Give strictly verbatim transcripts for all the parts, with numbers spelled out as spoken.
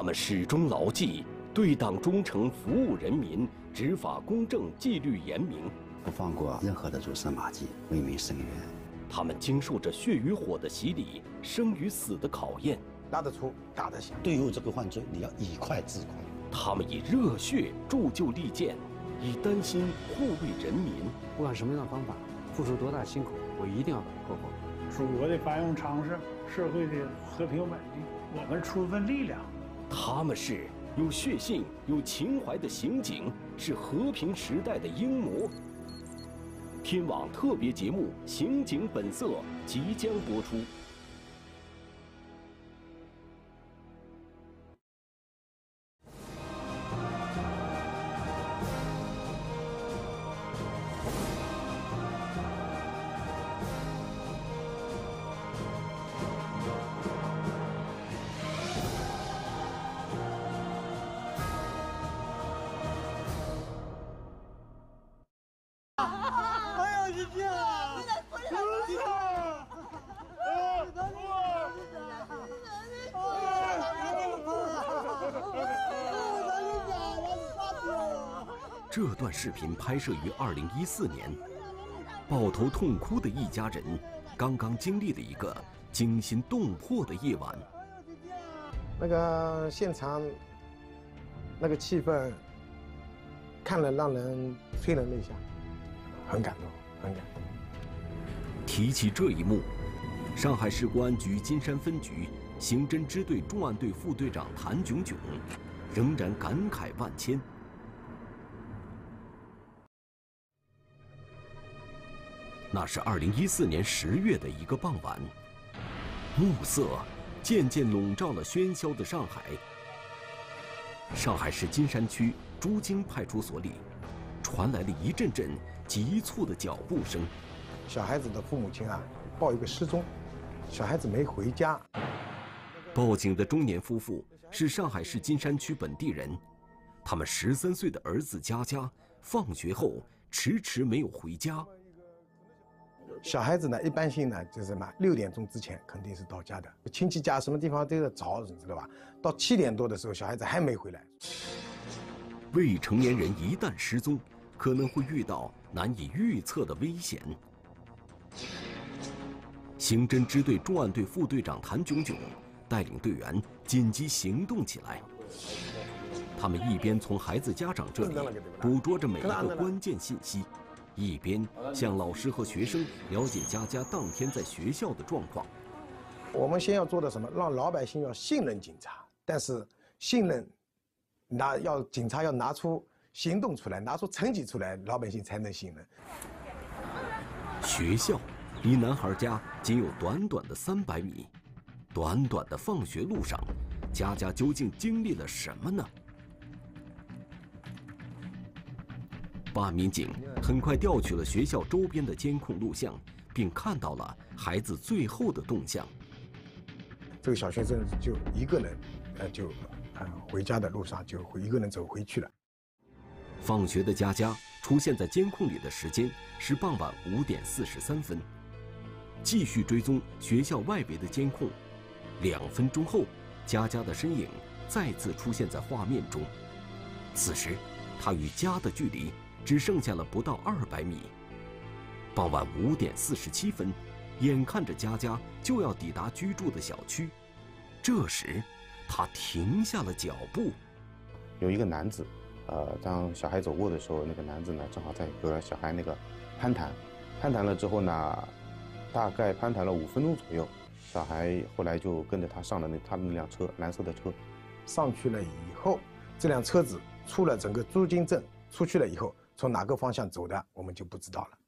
他们始终牢记对党忠诚、服务人民、执法公正、纪律严明， 不放过任何的蛛丝马迹，为民伸冤。 他们经受着血与火的洗礼，生与死的考验。 打得出，打得响。 对于这个犯罪，你要以快制快。 他们以热血铸就利剑，以丹心护卫人民。 不管什么样的方法，付出多大辛苦，我一定要把它过好。 祖国的繁荣昌盛，社会的和平稳定，我们出一份力量。 他们是有血性、有情怀的刑警，是和平时代的英模。天网特别节目《刑警本色》即将播出。这段视频拍摄于二零一四年，抱头痛哭的一家人刚刚经历了一个惊心动魄的夜晚。 那个现场，那个气氛，看了让人催人泪下，很感动，很感动。 提起这一幕，上海市公安局金山分局刑侦支队重案队副队长谭炯炯仍然感慨万千。那是二零一四年十月的一个傍晚，暮色渐渐笼罩了喧嚣的上海。上海市金山区朱泾派出所里，传来了一阵阵急促的脚步声。 小孩子的父母亲啊，报一个失踪，小孩子没回家。 报警的中年夫妇是上海市金山区本地人，他们十三岁的儿子佳佳放学后迟迟没有回家。 小孩子呢，一般性呢，就是什么六点钟之前肯定是到家的，亲戚家什么地方都要找，你知道吧？到七点多的时候，小孩子还没回来。 未成年人一旦失踪，可能会遇到难以预测的危险。刑侦支队重案队副队长谭炯炯带领队员紧急行动起来。他们一边从孩子家长这里捕捉着每一个关键信息，一边向老师和学生了解佳佳当天在学校的状况。 我们先要做的什么？让老百姓要信任警察，但是信任拿要警察要拿出行动出来，拿出成绩出来，老百姓才能信任。 学校离男孩家仅有短短的三百米，短短的放学路上，佳佳究竟经历了什么呢？办案民警很快调取了学校周边的监控录像，并看到了孩子最后的动向。 这个小学生就一个人，呃，就呃回家的路上就一个人走回去了。 放学的佳佳出现在监控里的时间是傍晚五点四十三分。继续追踪学校外围的监控，两分钟后，佳佳的身影再次出现在画面中。此时，她与家的距离只剩下了不到二百米。傍晚五点四十七分，眼看着佳佳就要抵达居住的小区，这时，她停下了脚步。 有一个男子，呃，当小孩走过的时候，那个男子呢正好在和小孩那个攀谈，攀谈了之后呢，大概攀谈了五分钟左右，小孩后来就跟着他上了那他的那辆车，蓝色的车。 上去了以后，这辆车子出了整个朱泾镇，出去了以后，从哪个方向走的，我们就不知道了。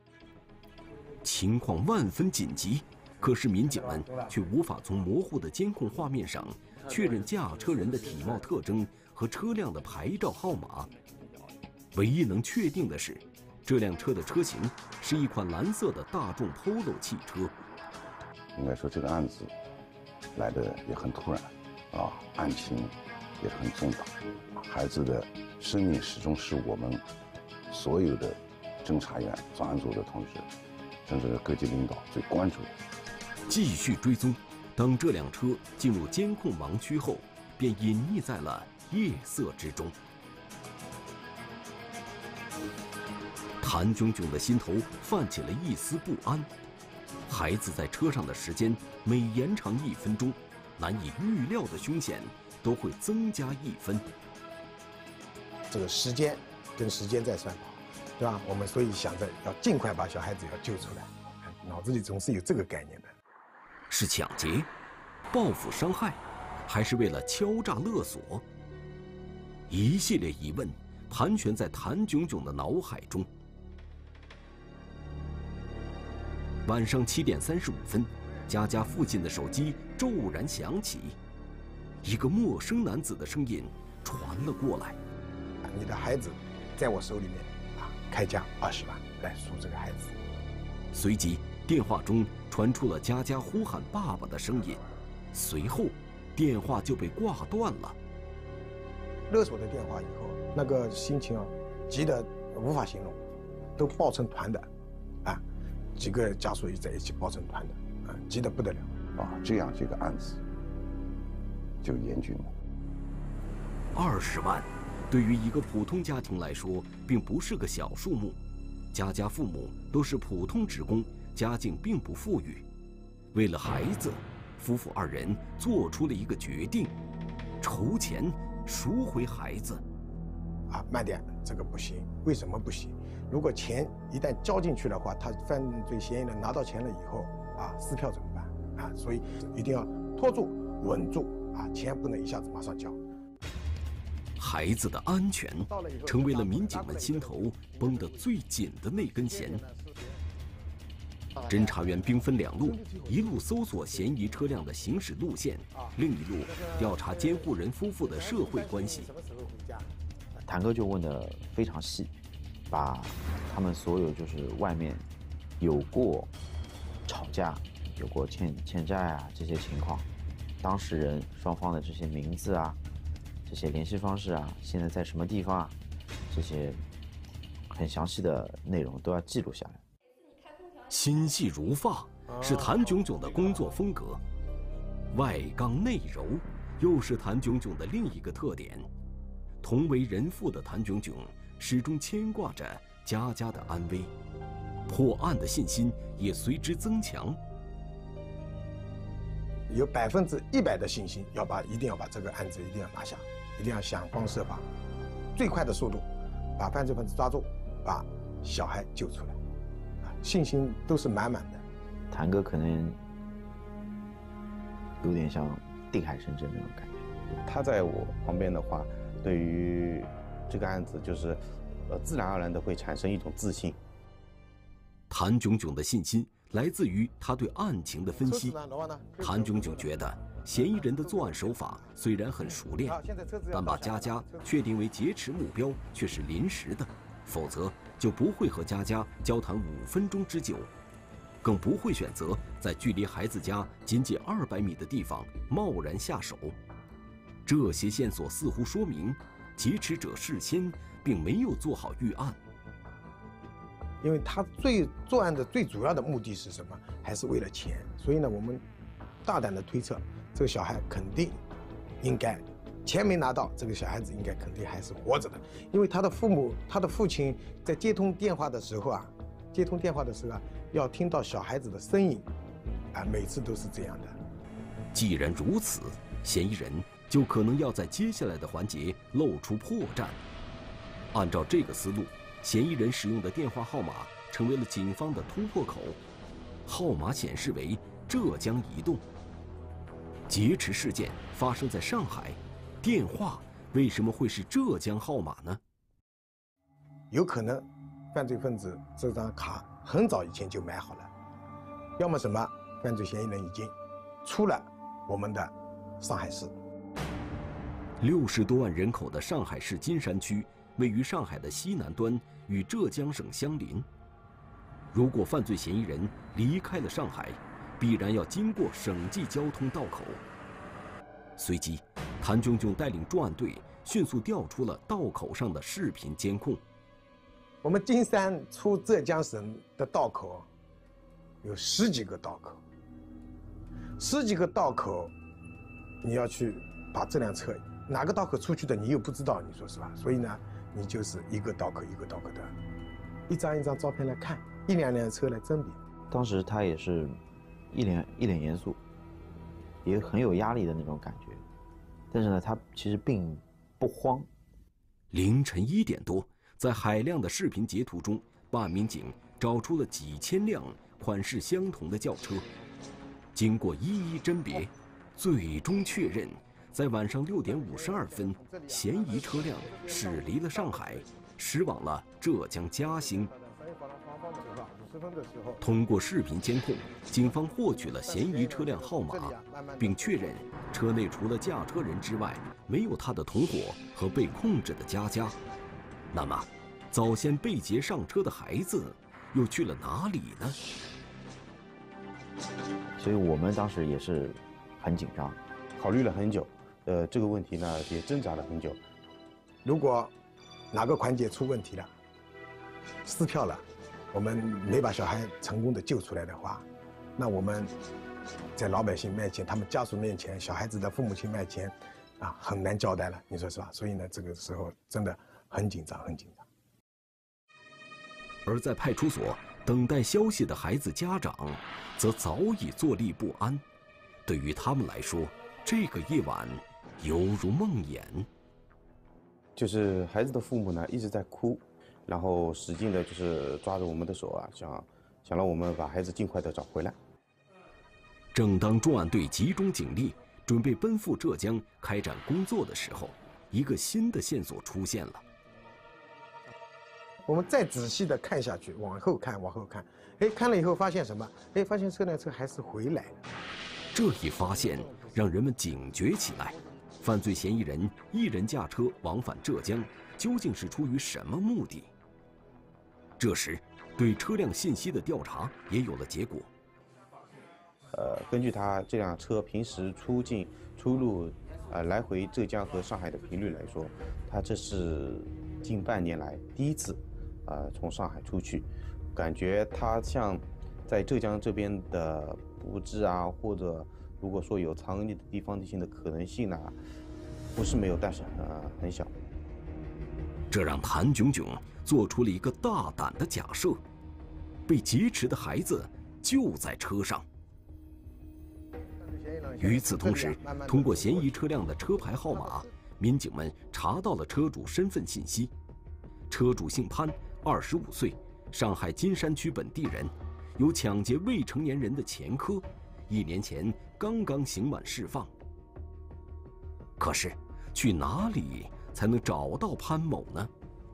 情况万分紧急，可是民警们却无法从模糊的监控画面上确认驾车人的体貌特征和车辆的牌照号码。唯一能确定的是，这辆车的车型是一款蓝色的大众 P O L O 汽车。 应该说这个案子来的也很突然，啊，案情也很重大，孩子的生命始终是我们所有的侦查员、专案组的同志，甚至各级领导最关注的。 继续追踪，当这辆车进入监控盲区后， 便隐匿在了夜色之中。谭炯炯的心头泛起了一丝不安。孩子在车上的时间每延长一分钟，难以预料的凶险都会增加一分。 这个时间跟时间在算跑，对吧？我们所以想着要尽快把小孩子要救出来，脑子里总是有这个概念的。 是抢劫、报复伤害，还是为了敲诈勒索？一系列疑问盘旋在谭炯炯的脑海中。晚上七点三十五分，佳佳父亲的手机骤然响起，一个陌生男子的声音传了过来：“ 你的孩子在我手里面，啊，开价二十万来赎这个孩子。” 随即，电话中传出了佳佳呼喊爸爸的声音，随后，电话就被挂断了。 勒索的电话以后，那个心情啊，急得无法形容，都抱成团的，啊。几个家属也在一起抱成团的，啊，急得不得了啊！这样这个案子就严峻了。 二十万，对于一个普通家庭来说，并不是个小数目。佳佳父母都是普通职工，家境并不富裕。为了孩子，夫妇二人做出了一个决定：筹钱赎回孩子。 啊，慢点，这个不行。为什么不行？如果钱一旦交进去的话，他犯罪嫌疑人拿到钱了以后，啊，撕票怎么办？啊，所以一定要拖住、稳住，啊，钱不能一下子马上交。 孩子的安全成为了民警们心头绷得最紧的那根弦。侦查员兵分两路，一路搜索嫌疑车辆的行驶路线，另一路调查监护人夫妇的社会关系。 谭哥就问得非常细，把他们所有就是外面有过吵架、有过欠欠债啊这些情况，当事人双方的这些名字啊、这些联系方式啊、现在在什么地方啊，这些很详细的内容都要记录下来。 心细如发是谭炯炯的工作风格，外刚内柔又是谭炯炯的另一个特点。同为人父的谭炯炯始终牵挂着佳佳的安危，破案的信心也随之增强。 有百分之一百的信心，要把一定要把这个案子一定要拿下，一定要想方设法，最快的速度把犯罪分子抓住，把小孩救出来，啊，信心都是满满的。 谭哥可能有点像定海神针那种感觉。 他在我旁边的话，对于这个案子，就是，呃，自然而然的会产生一种自信。 谭炯炯的信心来自于他对案情的分析。谭炯炯觉得，嫌疑人的作案手法虽然很熟练，但把佳佳确定为劫持目标却是临时的，否则就不会和佳佳交谈五分钟之久，更不会选择在距离孩子家仅仅二百米的地方贸然下手。这些线索似乎说明，劫持者事先并没有做好预案。 因为他最作案的最主要的目的是什么？还是为了钱。所以呢，我们大胆的推测，这个小孩肯定应该钱没拿到，这个小孩子应该肯定还是活着的。因为他的父母，他的父亲在接通电话的时候啊，接通电话的时候啊，要听到小孩子的声音，啊，每次都是这样的。 既然如此，嫌疑人就可能要在接下来的环节露出破绽。按照这个思路，嫌疑人使用的电话号码成为了警方的突破口，号码显示为浙江移动。劫持事件发生在上海，电话为什么会是浙江号码呢？ 有可能犯罪分子这张卡很早以前就买好了，要么什么犯罪嫌疑人已经出了我们的上海市。 六十多万人口的上海市金山区位于上海的西南端，与浙江省相邻。如果犯罪嫌疑人离开了上海，必然要经过省际交通道口。随即，谭炯炯带领专案队迅速调出了道口上的视频监控。 我们金山出浙江省的道口有十几个道口，十几个道口，你要去把这辆车哪个道口出去的，你又不知道，你说是吧？所以呢，你就是一个道口一个道口的，一张一张照片来看，一辆辆车来甄别。 当时他也是一脸一脸严肃，也很有压力的那种感觉，但是呢，他其实并不慌。 凌晨一点多，在海量的视频截图中，办案民警找出了几千辆款式相同的轿车，经过一一甄别，最终确认，在晚上六点五十二分，嫌疑车辆驶离了上海，驶往了浙江嘉兴。通过视频监控，警方获取了嫌疑车辆号码，并确认车内除了驾车人之外，没有他的同伙和被控制的佳佳。那么，早先被劫上车的孩子又去了哪里呢？ 所以我们当时也是很紧张， 考虑了很久，呃，这个问题呢也挣扎了很久。 如果哪个环节出问题了，撕票了，我们没把小孩成功的救出来的话，那我们在老百姓面前、他们家属面前、小孩子的父母亲面前，啊，很难交代了，你说是吧？所以呢，这个时候真的很紧张，很紧张。 而在派出所等待消息的孩子家长，则早已坐立不安。对于他们来说，这个夜晚犹如梦魇。 就是孩子的父母呢一直在哭，然后使劲的就是抓着我们的手啊，想想让我们把孩子尽快的找回来。 正当重案队集中警力，准备奔赴浙江开展工作的时候，一个新的线索出现了。 我们再仔细的看下去，往后看，往后看，哎，看了以后发现什么？哎，发现这辆车还是回来了。 这一发现让人们警觉起来，犯罪嫌疑人一人驾车往返浙江，究竟是出于什么目的？这时，对车辆信息的调查也有了结果。 呃，根据他这辆车平时出境、出入，呃，来回浙江和上海的频率来说，他这是近半年来第一次，呃，从上海出去，感觉他像在浙江这边的布置啊，或者如果说有藏匿的地方性的可能性呢，不是没有，但是呃很小。 这让谭炯炯做出了一个大胆的假设：被劫持的孩子就在车上。与此同时，通过嫌疑车辆的车牌号码，民警们查到了车主身份信息。车主姓潘，二十五岁，上海金山区本地人，有抢劫未成年人的前科，一年前刚刚刑满释放。可是，去哪里才能找到潘某呢？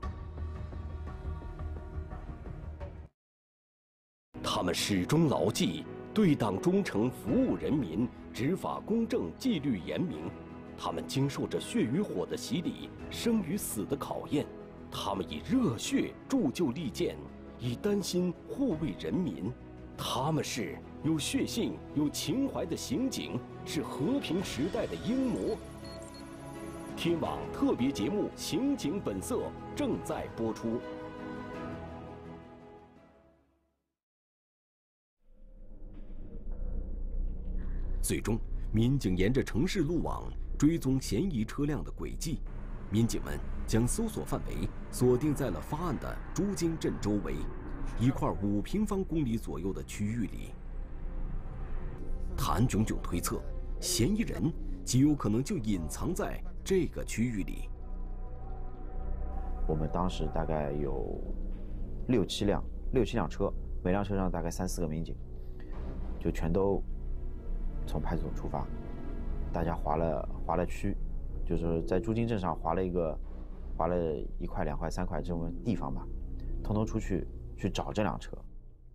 他们始终牢记对党忠诚、服务人民、执法公正、纪律严明。他们经受着血与火的洗礼，生与死的考验。他们以热血铸就利剑，以丹心护卫人民。他们是有血性、有情怀的刑警，是和平时代的英模。天网特别节目《刑警本色》正在播出。最终，民警沿着城市路网追踪嫌疑车辆的轨迹。民警们将搜索范围锁定在了发案的朱泾镇周围一块五平方公里左右的区域里。谭炯炯推测，嫌疑人极有可能就隐藏在这个区域里。 我们当时大概有六七辆六七辆车，每辆车上大概三四个民警，就全都从派出所出发，大家划了划了区，就是在朱泾镇上划了一个，划了一块、两块、三块这种地方吧，通通出去去找这辆车。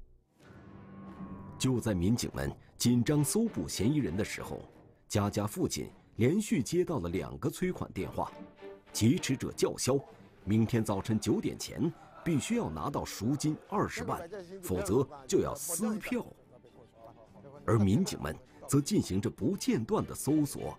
就在民警们紧张搜捕嫌疑人的时候，佳佳父亲连续接到了两个催款电话，劫持者叫嚣，明天早晨九点前必须要拿到赎金二十万，否则就要撕票。而民警们则进行着不间断的搜索。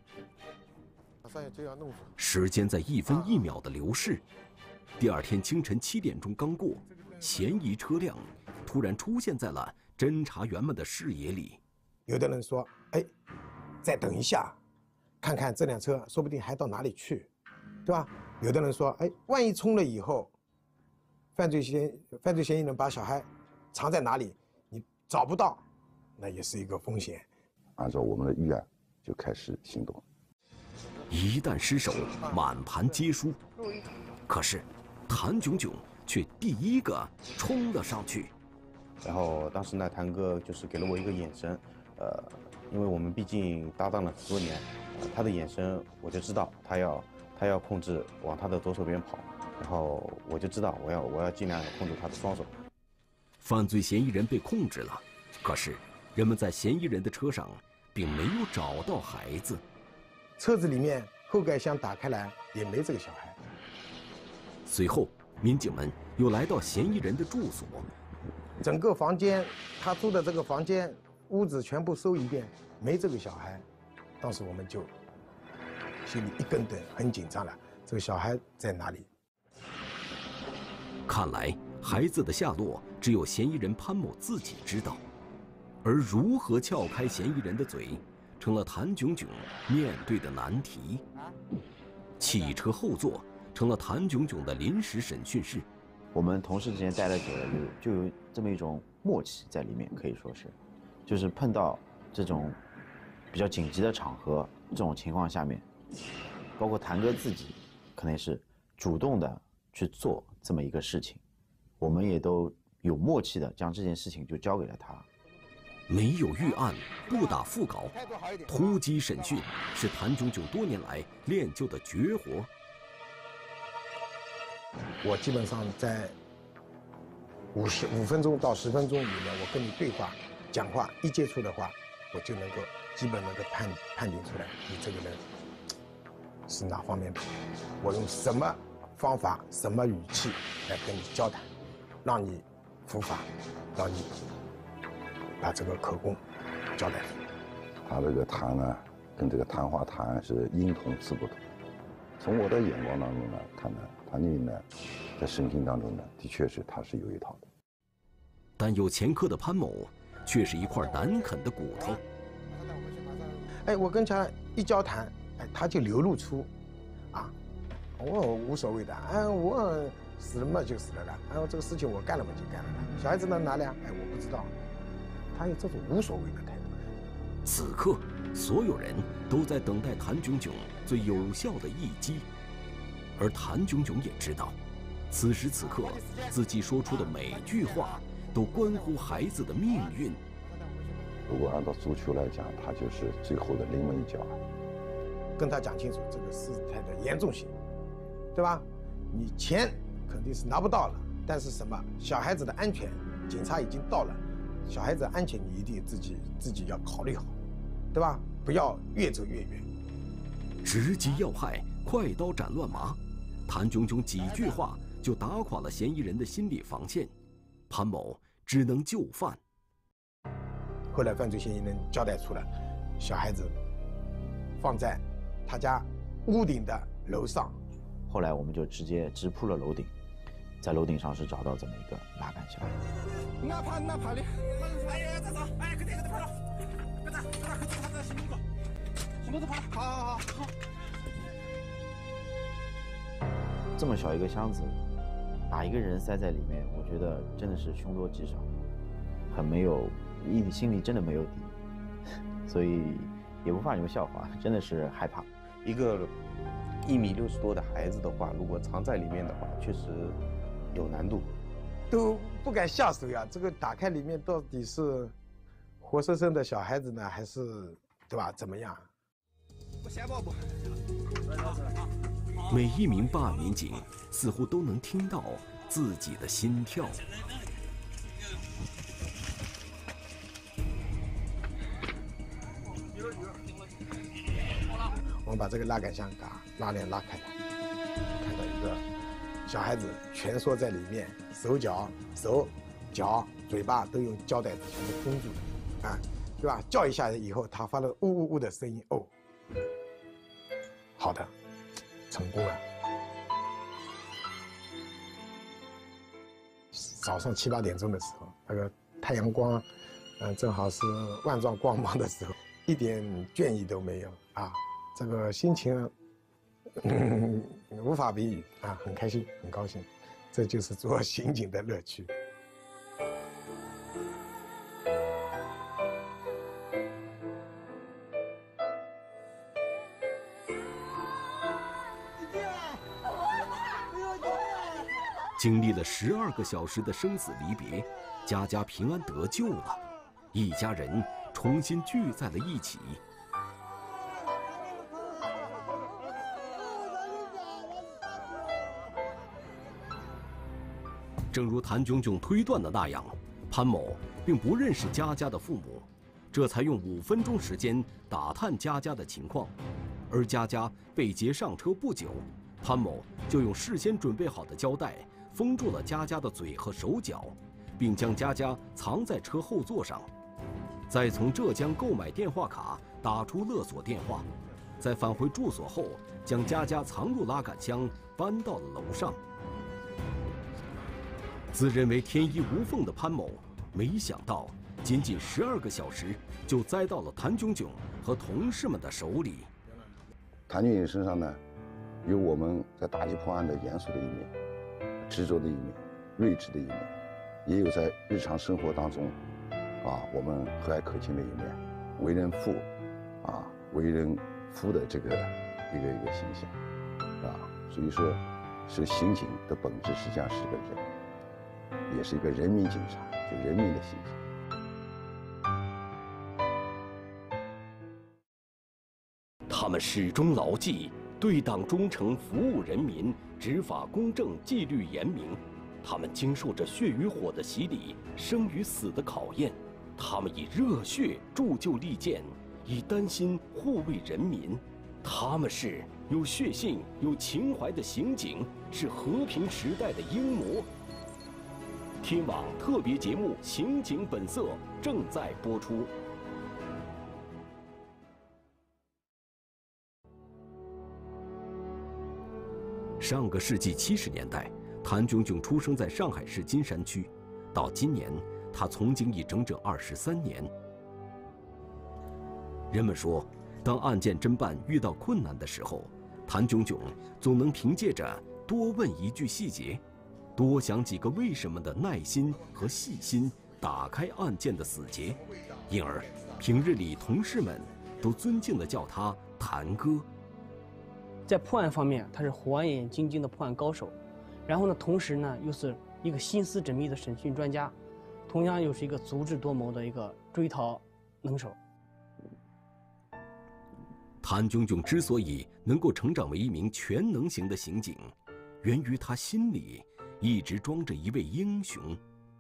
时间在一分一秒的流逝，第二天清晨七点钟刚过，嫌疑车辆突然出现在了侦查员们的视野里。 有的人说：“哎，再等一下， 看看这辆车，说不定还到哪里去，对吧？有的人说，哎，万一冲了以后，犯罪嫌犯罪嫌疑人把小孩藏在哪里，你找不到，那也是一个风险。 按照我们的预案就开始行动。 一旦失手，满盘皆输。可是，谭炯炯却第一个冲了上去。 然后当时呢，谭哥就是给了我一个眼神，呃，因为我们毕竟搭档了很多年，呃、他的眼神我就知道他要他要控制往他的左手边跑，然后我就知道我要我要尽量控制他的双手。 犯罪嫌疑人被控制了，可是人们在嫌疑人的车上并没有找到孩子， 车子里面后盖箱打开来也没这个小孩。 随后，民警们又来到嫌疑人的住所。 整个房间，他住的这个房间屋子全部搜一遍，没这个小孩。当时我们就心里一根灯，很紧张了。这个小孩在哪里？ 看来孩子的下落只有嫌疑人潘某自己知道，而如何撬开嫌疑人的嘴，成了谭炯炯面对的难题。汽车后座成了谭炯炯的临时审讯室。 我们同事之间待了久了，就就有这么一种默契在里面，可以说是，就是碰到这种比较紧急的场合，这种情况下面，包括谭哥自己，可能是主动的去做这么一个事情，我们也都有默契的将这件事情就交给了他。 没有预案，不打腹稿，突击审讯是谭炯炯多年来练就的绝活。 我基本上在五十五分钟到十分钟里面，我跟你对话、讲话，一接触的话，我就能够基本能够判判定出来你这个人是哪方面的。我用什么方法、什么语气来跟你交谈，让你伏法，让你把这个口供交代出来。 他这个谈呢，跟这个谈话谈案是音同字不同。从我的眼光当中呢，看呢。谭炯炯呢，在审讯当中呢，的确是他是有一套的， 但有前科的潘某却是一块难啃的骨头。 哎，我跟他一交谈，哎，他就流露出，啊，我无所谓的，哎，我死了嘛就死了了，哎，我这个事情我干了嘛就干了了，小孩子在哪里啊？哎，我不知道，他有这种无所谓的态度。 此刻，所有人都在等待谭炯炯最有效的一击。而谭炯炯也知道，此时此刻自己说出的每句话都关乎孩子的命运。 如果按照足球来讲，他就是最后的临门一脚。 跟他讲清楚这个事态的严重性，对吧？你钱肯定是拿不到了，但是什么小孩子的安全，警察已经到了，小孩子的安全你一定自己自己要考虑好，对吧？不要越走越远。 直击要害，快刀斩乱麻。谭炯炯几句话就打垮了嫌疑人的心理防线，潘某只能就范。 后来犯罪嫌疑人交代出了，小孩子放在他家屋顶的楼上。 后来我们就直接直扑了楼顶，在楼顶上是找到这么一个拉杆箱。 哪怕哪怕的，哎呀，走走，哎，快点快点跑了，快点快点快点快点，新工作，新工作跑了，好好好好。 这么小一个箱子，把一个人塞在里面，我觉得真的是凶多吉少，很没有，一心里真的没有底，所以也不怕你们笑话，真的是害怕。 一个一米六十多的孩子的话，如果藏在里面的话，确实有难度， 都不敢下手呀。这个打开里面到底是活生生的小孩子呢，还是对吧？怎么样？ 我先报不。 每一名办案民警似乎都能听到自己的心跳。 我们把这个拉杆箱给拉链拉开来，看到一个小孩子蜷缩在里面，手脚、手、脚、嘴巴都用胶带全部封住的，啊，对吧？叫一下以后，他发了呜呜呜的声音，哦，好的。成功了。早上七八点钟的时候，那个太阳光，嗯、呃，正好是万丈光芒的时候，一点倦意都没有啊， 这个心情，嗯，无法比喻啊，很开心，很高兴，这就是做刑警的乐趣。 经历了十二个小时的生死离别，佳佳平安得救了，一家人重新聚在了一起。正如谭炯炯推断的那样，潘某并不认识佳佳的父母，这才用五分钟时间打探佳佳的情况。而佳佳被劫上车不久，潘某就用事先准备好的胶带封住了佳佳的嘴和手脚，并将佳佳藏在车后座上，再从浙江购买电话卡打出勒索电话，在返回住所后将佳佳藏入拉杆箱，搬到了楼上。自认为天衣无缝的潘某，没想到仅仅十二个小时就栽到了谭炯炯和同事们的手里。 谭炯炯身上呢，有我们在打击破案的严肃的一面，执着的一面，睿智的一面，也有在日常生活当中，啊，我们和蔼可亲的一面，为人父，啊，为人夫的这个一个一个形象，啊，所以说，是刑警的本质实际上是个人，也是一个人民警察，就人民的形象。 他们始终牢记对党忠诚、服务人民、执法公正、纪律严明。他们经受着血与火的洗礼，生与死的考验。他们以热血铸就利剑，以丹心护卫人民。他们是有血性、有情怀的刑警，是和平时代的英模。天网特别节目《刑警本色》正在播出。上个世纪七十年代，谭炯炯出生在上海市金山区，到今年，他从警已整整二十三年。人们说，当案件侦办遇到困难的时候，谭炯炯总能凭借着多问一句细节，多想几个为什么的耐心和细心，打开案件的死结，因而平日里同事们都尊敬地叫他谭哥。 在破案方面，他是火眼金睛的破案高手，然后呢，同时呢又是一个心思缜密的审讯专家，同样又是一个足智多谋的一个追逃能手。 谭炯炯之所以能够成长为一名全能型的刑警，源于他心里一直装着一位英雄。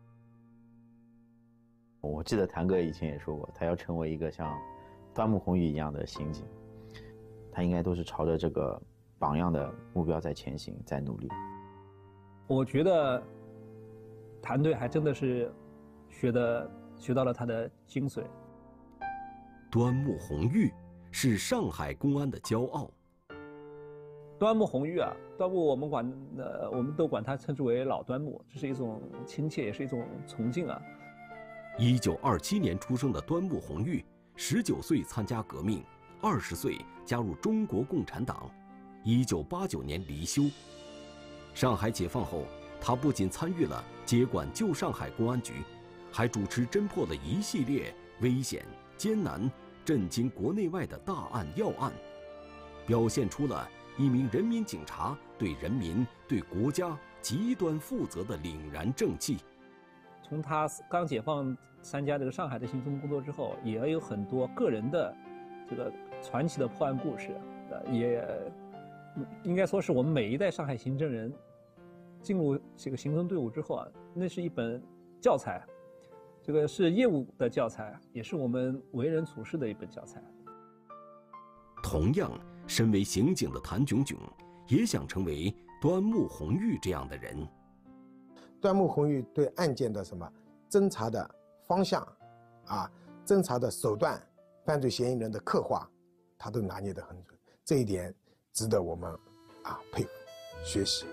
我记得谭哥以前也说过，他要成为一个像端木蕻玉一样的刑警。他应该都是朝着这个榜样的目标在前行，在努力。 我觉得谭队还真的是学的学到了他的精髓。 端木蕻玉是上海公安的骄傲。 端木蕻玉啊，端木我们管呃，我们都管他称之为老端木，这是一种亲切，也是一种崇敬啊。 一九二七年出生的端木蕻玉，十九岁参加革命。二十岁加入中国共产党，一九八九年离休。上海解放后，他不仅参与了接管旧上海公安局，还主持侦破了一系列危险、艰难、震惊国内外的大案要案，表现出了一名人民警察对人民、对国家极端负责的凛然正气。 从他刚解放参加这个上海的行政工作之后，也有很多个人的这个传奇的破案故事，呃，也应该说是我们每一代上海刑侦人进入这个刑侦队伍之后啊，那是一本教材，这个是业务的教材，也是我们为人处事的一本教材。 同样，身为刑警的谭炯炯也想成为端木蕻玉这样的人。 端木蕻玉对案件的什么侦查的方向，啊，侦查的手段。犯罪嫌疑人的刻画，他都拿捏得很准，这一点值得我们啊佩服学习。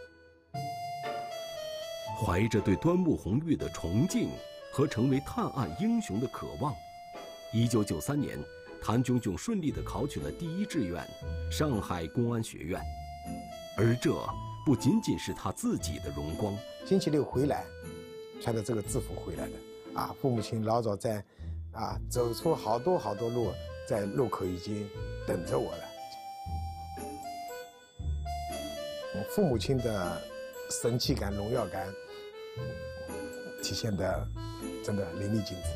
怀着对端木蕻玉的崇敬和成为探案英雄的渴望，一九九三年， 谭炯炯顺利地考取了第一志愿上海公安学院，而这不仅仅是他自己的荣光。 星期六回来，穿着这个制服回来的，啊，父母亲老早在，啊，走出好多好多路，在路口已经等着我了。父母亲的神气感、荣耀感体现的真的淋漓尽致。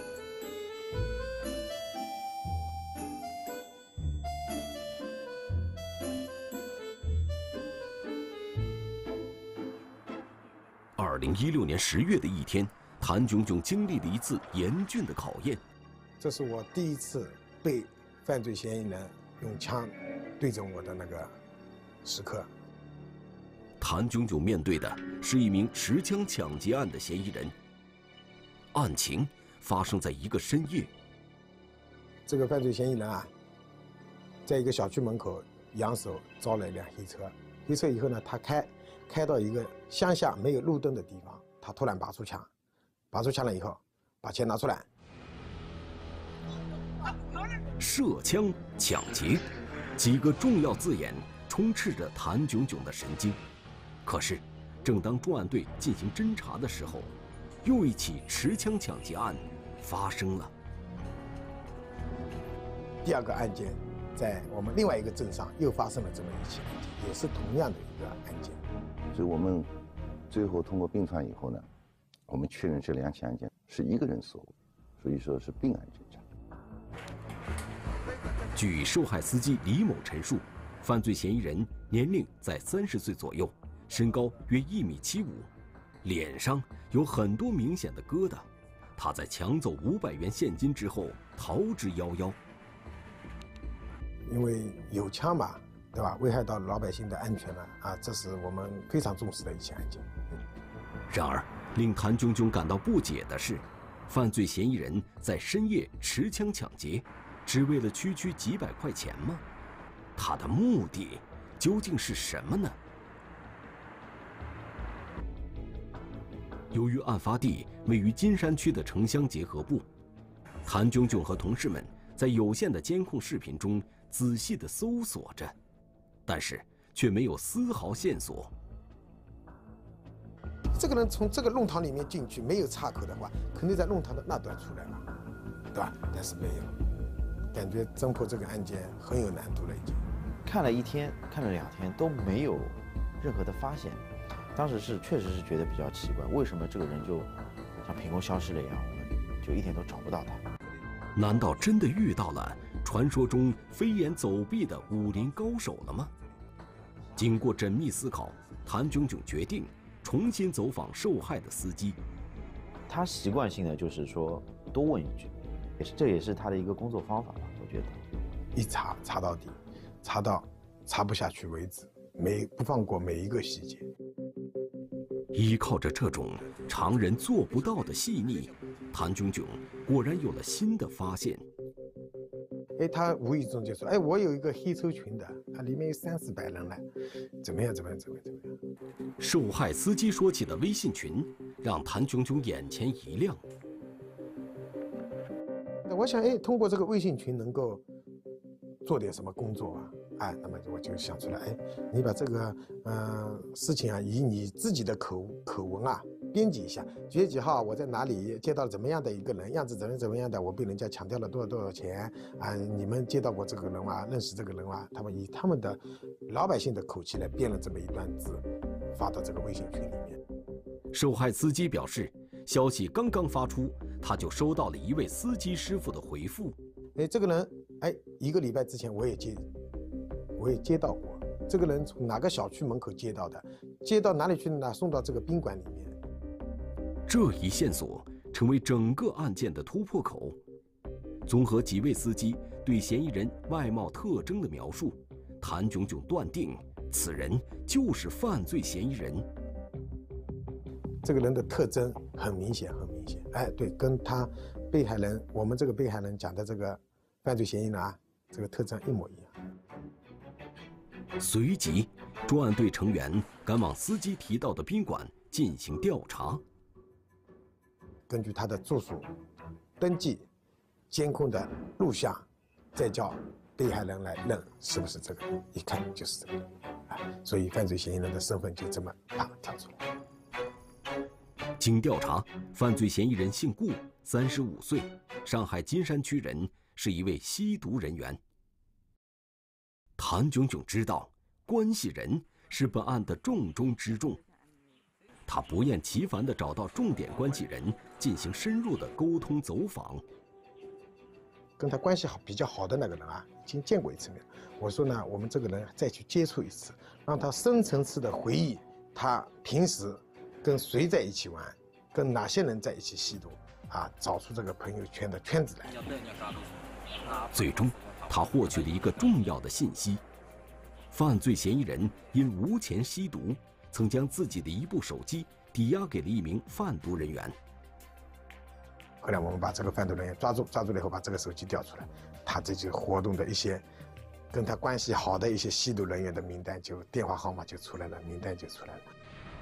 二零一六年十月的一天，谭炯炯经历了一次严峻的考验。 这是我第一次被犯罪嫌疑人用枪对准我的那个时刻。 谭炯炯面对的是一名持枪抢劫案的嫌疑人。案情发生在一个深夜。 这个犯罪嫌疑人啊，在一个小区门口扬手招了一辆黑车，黑车以后呢，他开开到一个乡下没有路灯的地方，他突然拔出枪，拔出枪了以后，把钱拿出来。 涉枪、抢劫，几个重要字眼充斥着谭炯炯的神经。可是，正当专案队进行侦查的时候，又一起持枪抢劫案发生了。 第二个案件，在我们另外一个镇上又发生了这么一起案件，也是同样的一个案件。 所以我们最后通过并传以后呢，我们确认这两起案件是一个人所为，所以说是并案侦查。 据受害司机李某陈述，犯罪嫌疑人年龄在三十岁左右，身高约一米七五，脸上有很多明显的疙瘩。他在抢走五百元现金之后逃之夭夭。 因为有枪嘛，对吧？危害到老百姓的安全嘛，啊，这是我们非常重视的一起案件。 然而，令谭炯炯感到不解的是，犯罪嫌疑人在深夜持枪抢劫，只为了区区几百块钱吗？他的目的究竟是什么呢？由于案发地位于金山区的城乡结合部，谭炯炯和同事们在有限的监控视频中仔细地搜索着，但是却没有丝毫线索。 这个人从这个弄堂里面进去，没有岔口的话，肯定在弄堂的那端出来了，对吧？但是没有，感觉侦破这个案件很有难度了，已经。 看了一天，看了两天都没有任何的发现，当时是确实是觉得比较奇怪，为什么这个人就像凭空消失了一样，我们就一点都找不到他？ 难道真的遇到了传说中飞檐走壁的武林高手了吗？经过缜密思考，谭炯炯决定重新走访受害的司机。 他习惯性的就是说多问一句，也是这也是他的一个工作方法吧，我觉得。 一查查到底，查到查不下去为止，每不放过每一个细节。 依靠着这种常人做不到的细腻，谭炯炯果然有了新的发现。 哎，他无意中就说：“哎，我有一个黑车群的，啊，里面有三四百人了，怎么样？怎么样？怎么样？怎么样？” 受害司机说起的微信群，让谭炯炯眼前一亮。 那我想，哎，通过这个微信群能够做点什么工作啊？哎，那么我就想出来，哎，你把这个呃事情啊，以你自己的口口文啊编辑一下，几月几号我在哪里接到了怎么样的一个人，样子怎么怎么样的，我被人家抢掉了多少多少钱啊？你们接到过这个人吗？认识这个人吗？他们以他们的老百姓的口气来编了这么一段字，发到这个微信群里面。 受害司机表示，消息刚刚发出，他就收到了一位司机师傅的回复。 哎，这个人，哎，一个礼拜之前我也接。我也接到过，这个人从哪个小区门口接到的，接到哪里去呢？送到这个宾馆里面。 这一线索成为整个案件的突破口。综合几位司机对嫌疑人外貌特征的描述，谭炯炯断定此人就是犯罪嫌疑人。 这个人的特征很明显，很明显。哎，对，跟他被害人，我们这个被害人讲的这个犯罪嫌疑人啊，这个特征一模一样。 随即，专案队成员赶往司机提到的宾馆进行调查。 根据他的住宿、登记、监控的录像， 再叫被害人来认是不是这个人，一看就是这个人，啊，所以犯罪嫌疑人的身份就这么啪跳出来。 经调查，犯罪嫌疑人姓顾，三十五岁，上海金山区人，是一位吸毒人员。谭炯炯知道，关系人是本案的重中之重。他不厌其烦地找到重点关系人，进行深入的沟通走访。 跟他关系好比较好的那个人啊，已经见过一次面。我说呢，我们这个人再去接触一次，让他深层次的回忆他平时跟谁在一起玩，跟哪些人在一起吸毒啊，找出这个朋友圈的圈子来。 最终，他获取了一个重要的信息：犯罪嫌疑人因无钱吸毒，曾将自己的一部手机抵押给了一名贩毒人员。 后来我们把这个贩毒人员抓住，抓住了以后把这个手机调出来，他这些活动的一些跟他关系好的一些吸毒人员的名单就电话号码就出来了，名单就出来了。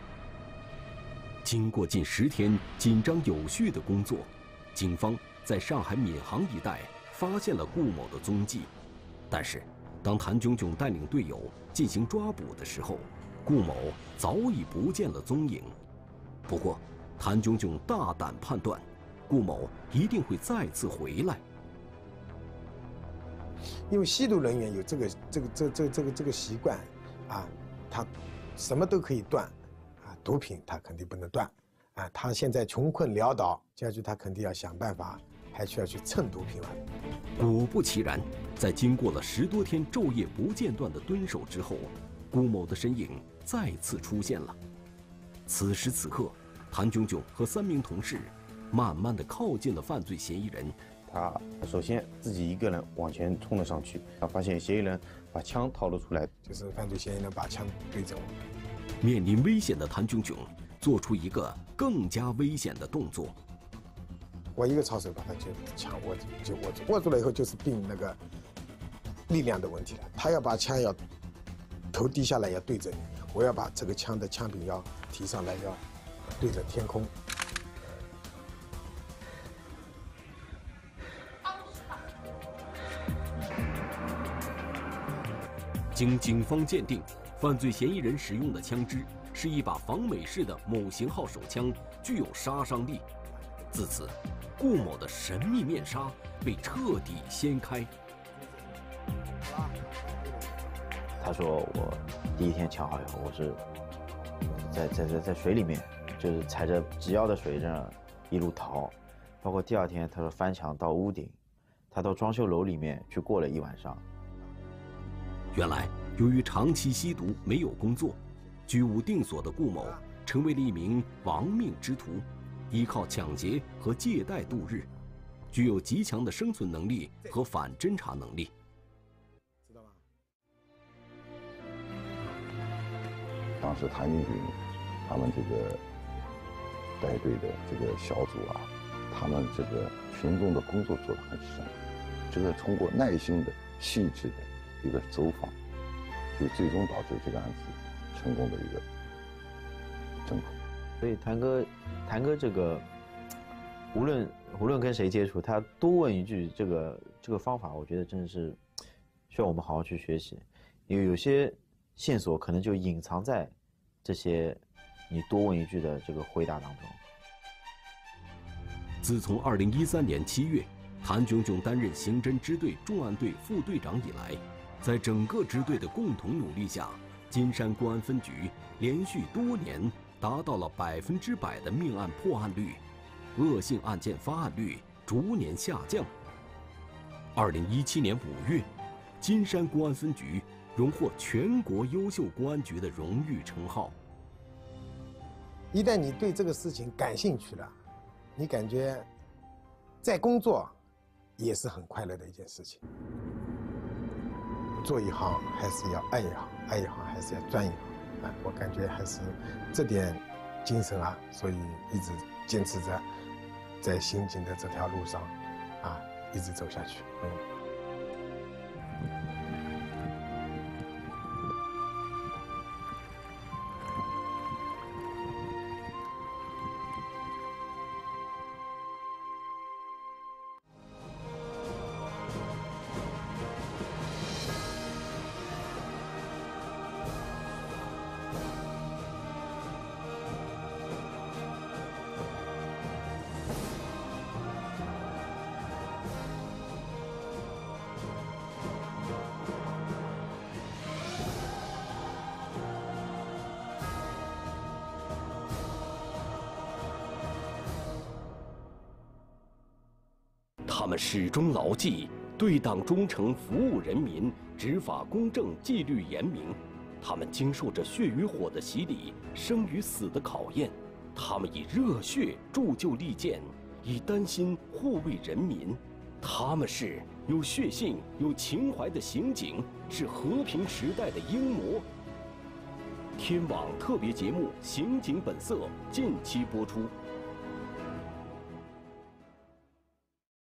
经过近十天紧张有序的工作，警方在上海闵行一带发现了顾某的踪迹。但是，当谭炯炯带领队友进行抓捕的时候，顾某早已不见了踪影。不过，谭炯炯大胆判断，顾某一定会再次回来。 因为吸毒人员有这个这个这这这个这个习惯，啊，他什么都可以断，啊，毒品他肯定不能断，啊，他现在穷困潦倒，接下去他肯定要想办法，还需要去蹭毒品了。 果不其然，在经过了十多天昼夜不间断的蹲守之后，顾某的身影再次出现了。此时此刻，谭炯炯和三名同事慢慢地靠近了犯罪嫌疑人。 他首先自己一个人往前冲了上去，然后发现嫌疑人把枪掏了出来， 就是犯罪嫌疑人把枪对着我。 面临危险的谭炯炯做出一个更加危险的动作。 我一个操手把他就枪握住，就握住，握住了以后就是并那个力量的问题了。他要把枪要头低下来要对着你，我要把这个枪的枪柄要提上来要对着天空。 经警方鉴定，犯罪嫌疑人使用的枪支是一把仿美式的某型号手枪，具有杀伤力。自此，顾某的神秘面纱被彻底掀开。 他说我第一天抢好以后，我是在在在在水里面，就是踩着直腰的水这样一路逃，包括第二天他说翻墙到屋顶，他到装修楼里面去过了一晚上。 原来，由于长期吸毒没有工作，居无定所的顾某成为了一名亡命之徒，依靠抢劫和借贷度日，具有极强的生存能力和反侦查能力。 知道吗？ 当时谭炯炯他们这个带队的这个小组啊，他们这个群众的工作做得很深，这个通过耐心的、细致的一个走访，就最终导致这个案子成功的一个侦破。 所以谭哥，谭哥这个无论无论跟谁接触，他多问一句，这个这个方法，我觉得真的是需要我们好好去学习，因为有些线索可能就隐藏在这些你多问一句的这个回答当中。 自从二零一三年七月，谭炯炯担任刑侦支队重案队副队长以来，在整个支队的共同努力下，金山公安分局连续多年达到了百分之百的命案破案率，恶性案件发案率逐年下降。二零一七年五月，金山公安分局荣获全国优秀公安局的荣誉称号。 一旦你对这个事情感兴趣了，你感觉在工作也是很快乐的一件事情。做一行还是要爱一行，爱一行还是要专一行，啊，我感觉还是这点精神啊，所以一直坚持着在刑警的这条路上，啊，一直走下去。嗯。 他们始终牢记对党忠诚、服务人民、执法公正、纪律严明。他们经受着血与火的洗礼，生与死的考验。他们以热血铸就利剑，以丹心护卫人民。他们是有血性、有情怀的刑警，是和平时代的英模。天网特别节目《刑警本色》近期播出。